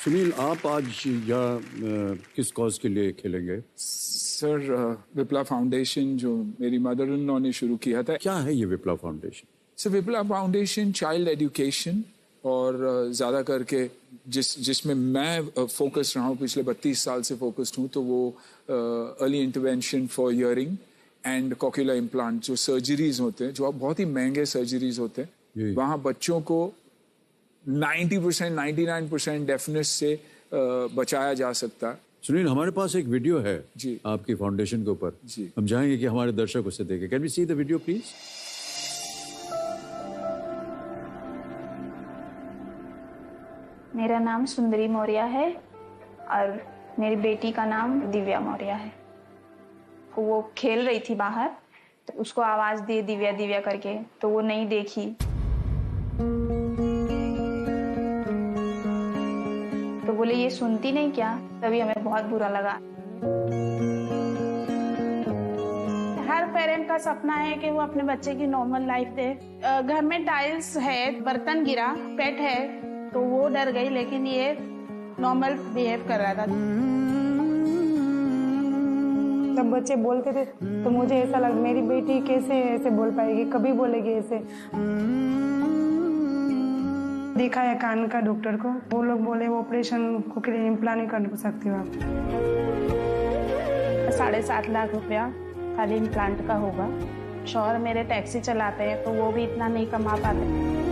सुनील, आप आज यहाँ किस कॉज के लिए खेलेंगे? सर, विप्ला फाउंडेशन जो मेरी मदर इन लॉ ने शुरू किया था। क्या है ये Vipla foundation? Sir, Vipla foundation child education और ज़्यादा करके जिसमें मैं फोकस रहा हूँ, पिछले 32 साल से फोकस्ड हूँ, तो वो early intervention for hearing and cochlear implant, जो सर्जरीज होते हैं, जो अब बहुत ही महंगे सर्जरीज होते हैं, वहाँ बच्चों को 90% 99% डेफनेस से बचाया जा सकता है। सुनील, हमारे पास एक वीडियो है जी आपकी फाउंडेशन के ऊपर। जी, हम चाहेंगे कि हमारे दर्शक उसे देखें। Can we see the video please? मेरा नाम सुंदरी मौर्य है और मेरी बेटी का नाम दिव्या मौर्य है। वो खेल रही थी बाहर, तो उसको आवाज दी दिव्या दिव्या करके, तो वो नहीं देखी, तो बोले ये सुनती नहीं क्या। तभी हमें बहुत बुरा लगा। हर पेरेंट का सपना है कि वो अपने बच्चे की नॉर्मल लाइफ दे। घर में टाइल्स है, बर्तन गिरा, पेट है, तो वो डर गई, लेकिन ये नॉर्मल बिहेव कर रहा था। जब बच्चे बोलते थे तो मुझे ऐसा लगा मेरी बेटी कैसे ऐसे बोल पाएगी, कभी बोलेगी ऐसे। दिखाया कान का डॉक्टर को, वो लोग बोले वो ऑपरेशन कोक्लियर इम्प्लांट नहीं कर सकती हो आप। 7.5 लाख रुपया खाली इम्प्लांट का होगा। शौहर मेरे टैक्सी चलाते हैं, तो वो भी इतना नहीं कमा पाते।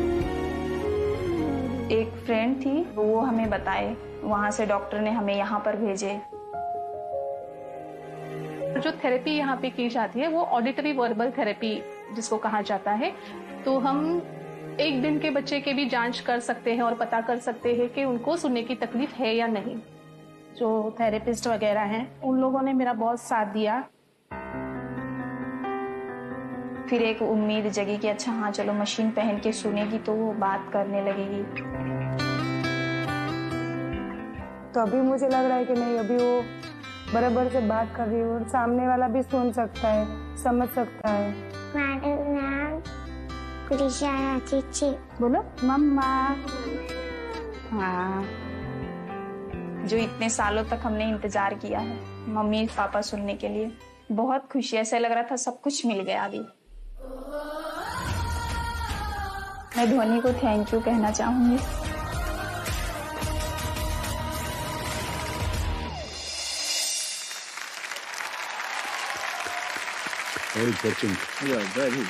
एक फ्रेंड थी, वो हमें बताए, वहां से डॉक्टर ने हमें यहाँ पर भेजे। जो थेरेपी यहाँ पे की जाती है वो ऑडिटरी वर्बल थेरेपी जिसको कहा जाता है। तो हम एक दिन के बच्चे के भी जांच कर सकते हैं और पता कर सकते हैं कि उनको सुनने की तकलीफ है या नहीं। जो थेरेपिस्ट वगैरह हैं, उन लोगों ने मेरा बहुत साथ दिया। फिर एक उम्मीद जगी कि अच्छा हाँ चलो मशीन पहन के सुनेगी तो वो बात करने लगेगी। तो अभी मुझे लग रहा है कि नहीं, अभी वो बराबर से बात कर रही है और सामने वाला भी सुन सकता है, समझ सकता है। बोलो मम्मा। हाँ, जो इतने सालों तक हमने इंतजार किया है मम्मी पापा सुनने के लिए, बहुत खुशी। ऐसा लग रहा था सब कुछ मिल गया अभी। मैं ध्वनि को थैंक यू कहना चाहूंगी। Very touching. Yeah, very.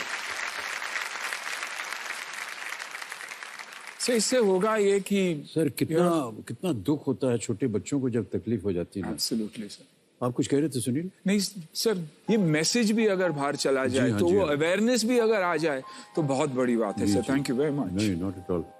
Sir, इससे होगा ये कि सर कितना दुख होता है छोटे बच्चों को जब तकलीफ हो जाती है। Absolutely sir. आप कुछ कह रहे थे सुनील? नहीं सर, ये मैसेज भी अगर बाहर चला जाए तो वो अवेयरनेस भी अगर आ जाए तो बहुत बड़ी बात है sir. Thank you very much. नहीं, नॉट एट ऑल।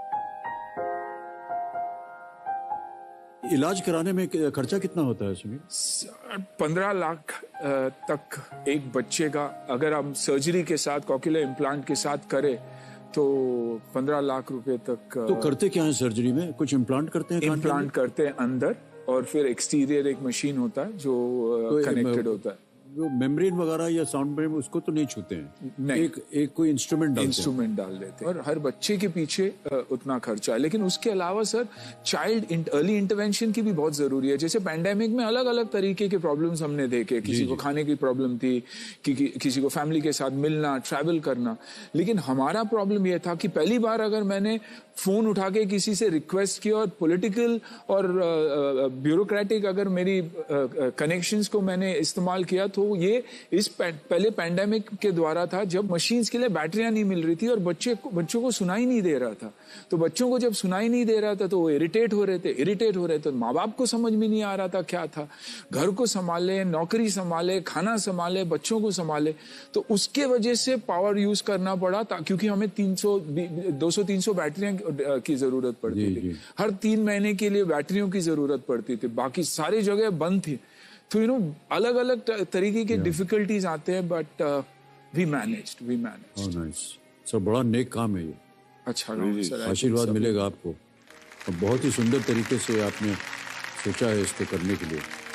इलाज कराने में खर्चा कितना होता है सुनील? 15 लाख तक एक बच्चे का, अगर हम सर्जरी के साथ कॉक्यूलर इम्प्लांट के साथ करें तो 15 लाख रुपए तक। तो करते क्या है सर्जरी में? कुछ इम्प्लांट करते हैं? इम्प्लांट करते हैं अंदर, और फिर एक्सटीरियर एक मशीन होता है जो कनेक्टेड होता है। वो मेम्ब्रेन वगैरह या साउंड ब्रेन उसको तो नहीं छूते हैं? नहीं, एक कोई इंस्ट्रूमेंट डाल देते हैं। और हर बच्चे के पीछे उतना खर्चा है। लेकिन उसके अलावा सर, चाइल्ड अर्ली इंटरवेंशन की भी बहुत जरूरी है। जैसे पैंडेमिक में अलग अलग तरीके के प्रॉब्लम्स हमने देखे। किसी को खाने की प्रॉब्लम थी, किसी को फैमिली के साथ मिलना, ट्रैवल करना। लेकिन हमारा प्रॉब्लम यह था कि पहली बार अगर मैंने फोन उठा के किसी से रिक्वेस्ट की और पॉलिटिकल और ब्यूरोक्रेटिक अगर मेरी कनेक्शंस को मैंने इस्तेमाल किया, तो ये इस पहले पैंडेमिक के द्वारा था, जब मशीन्स के लिए बैटरियां नहीं मिल रही थी और बच्चों को सुनाई नहीं दे रहा था। तो बच्चों को जब सुनाई नहीं दे रहा था तो वो इरिटेट हो रहे थे। माँ बाप को समझ में नहीं आ रहा था क्या था। घर को संभाले, नौकरी संभाले, खाना संभाले, बच्चों को संभाले। तो उसके वजह से पावर यूज करना पड़ा, क्योंकि हमें 200-300 बैटरियां की जरूरत पड़ती थी। हर 3 महीने के लिए बैटरियों की जरूरत पड़ती थी। बाकी सारी जगह बंद थी। तो अलग अलग तरीके के डिफिकल्टीज आते हैं, but we managed. Oh nice sir, बड़ा नेक काम है ये। अच्छा, आशीर्वाद मिलेगा आपको। बहुत ही सुंदर तरीके से आपने सोचा है इसको करने के लिए।